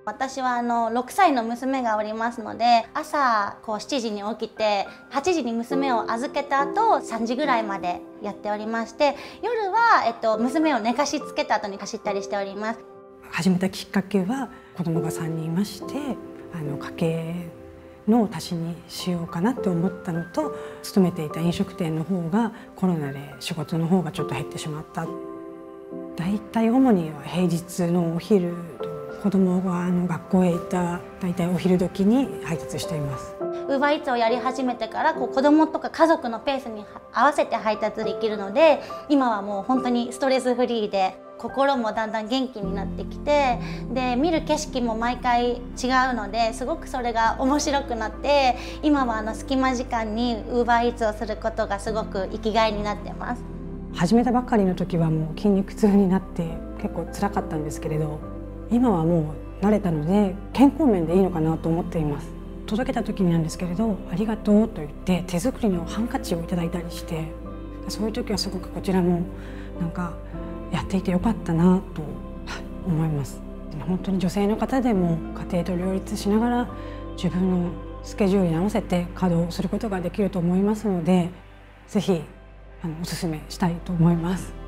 私は6歳の娘がおりますので、朝7時に起きて8時に娘を預けた後3時ぐらいまでやっておりまして、夜は、娘を寝かしつけた後に走ったりしております。 始めたきっかけは子供が3人いまして、家計の足しにしようかなって思ったのと、勤めていた飲食店の方がコロナで仕事の方がちょっと減ってしまった。だいたい主には平日のお昼と子供が学校へ行っただいたいお昼時に配達しています。 UberEatsをやり始めてから子供とか家族のペースに合わせて配達できるので、今はもう本当にストレスフリーで心もだんだん元気になってきて、で見る景色も毎回違うので、すごくそれが面白くなって、今は隙間時間に UberEatsをすることがすごく生きがいになってます。 始めたばかりの時はもう筋肉痛になって結構辛かったんですけれど、今はもう慣れたので健康面でいいのかなと思っています。届けた時になんですけれど、ありがとうと言って手作りのハンカチをいただいたりして、そういう時はすごくこちらもなんかやっていてよかったなと思います。本当に女性の方でも家庭と両立しながら自分のスケジュールに合わせて稼働することができると思いますので、ぜひお勧めしたいと思います。